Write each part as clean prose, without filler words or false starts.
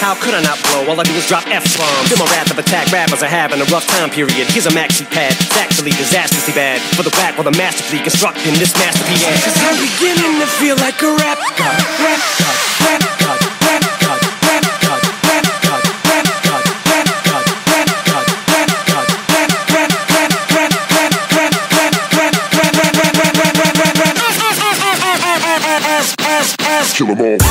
How could I not blow? All I do is drop F-bombs. Feel my wrath of attack, rappers are having a rough time period. Here's a maxi pad, it's actually disastrously bad. For the whack while the masterfully constructing this masterpiece. Cause I'm beginning to feel like a rap god, rap god, rap god, rap god, rap god, rap god, rap god, rap god, rap god, rap god, rap, rap, rap, rap, rap, rap, rap, rap, rap, rap, rap, rap, rap, rap, rap, rap. Kill 'em all.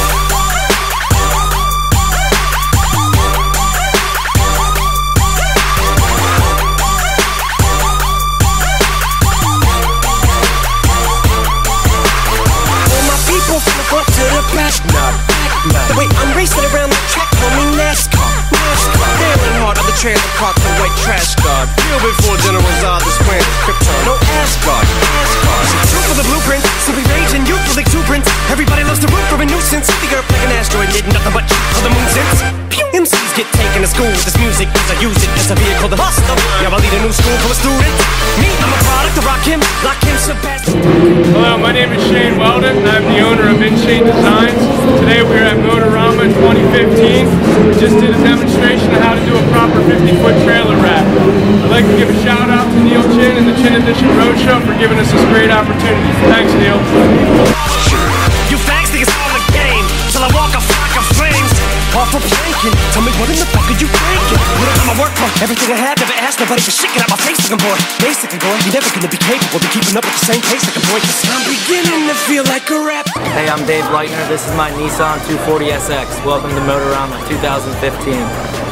Up to the back, the way I'm racing around the track, call me NASCAR. Barreling hard on the trailer park, the white trash guard. Feel before General Zod, this planet is Krypton. No Asgard, true for the blueprint, simply raging, youthful exuberance. Everybody loves to root for a nuisance. The earth like an asteroid, need nothing but for the moon since. MCs get taken to school with this music, cause I use it as a vehicle to hustle. Now I lead a new school for a student. Me, I'm a product to rock him, lock him, Sebastian. Hello, my name is Shane Weldon. I'm the owner of InShane Designs. Today we're at Motorama 2015. We just did a demonstration of how to do a proper 50-foot trailer wrap. I'd like to give a shout out to Neil Chin and the Chin Edition Roadshow for giving us this great opportunity. Thanks, Neil. You fags think it's all a game, till I walk a flock of flames. Off for planking, tell me what in the fuck are you thinking? What am I work for? Everything I have, never asked nobody for shit. Get out my face looking boy. Basically boy, you're never gonna be capable of keeping up with the same pace like a boy. Cause I'm beginning to feel like a rap. Hey, I'm Dave Leitner. This is my Nissan 240SX. Welcome to Motorama 2015.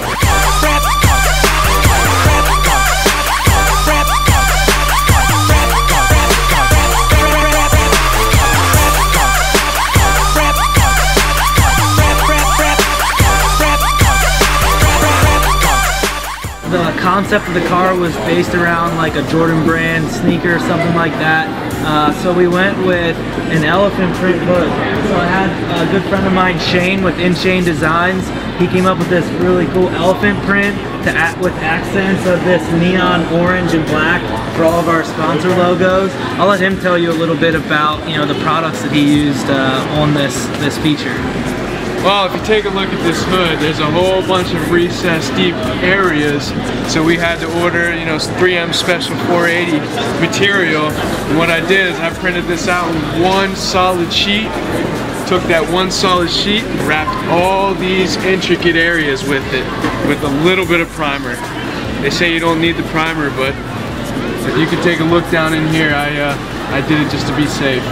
The concept of the car was based around like a Jordan brand sneaker or something like that. So we went with an elephant print hood. So I had a good friend of mine, Shane, with InShane Designs. He came up with this really cool elephant print with accents of this neon orange and black for all of our sponsor logos. I'll let him tell you a little bit about the products that he used on this feature. Well, if you take a look at this hood, there's a whole bunch of recessed deep areas. So we had to order, 3M Special 480 material. And what I did is I printed this out in one solid sheet. Took that one solid sheet and wrapped all these intricate areas with it, with a little bit of primer. They say you don't need the primer, but if you could take a look down in here, I did it just to be safe.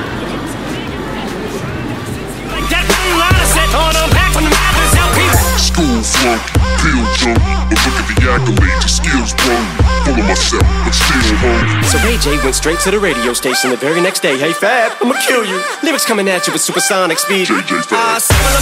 School flunk, pill junk, but look at the accolades, your skills wrong. Full of myself, but still home. So Ray J went straight to the radio station the very next day. Hey Fab, I'ma kill you. Lyrics coming at you with supersonic speed. JJ Fab.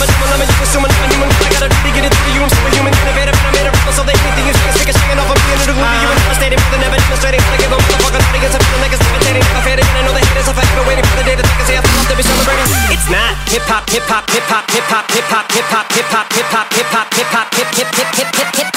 I gotta really get it through you. I'm superhuman, innovative, and I made a rebel. So they anything you say is shaking off. I'm being into the movie. You ain't devastating, but never demonstrating. Gotta give a motherfucker audience. I'm feeling like it's levitating. Never fading, and I know the haters are forever waiting for the day that they can say I feel to be celebrating. It's not hip hop, hip hop, hip hop, hip hop, hip hop, hip hop, hip hop, hip hop, hip hop, hip hop, hip hop, hip hop, hip hop, hip hop.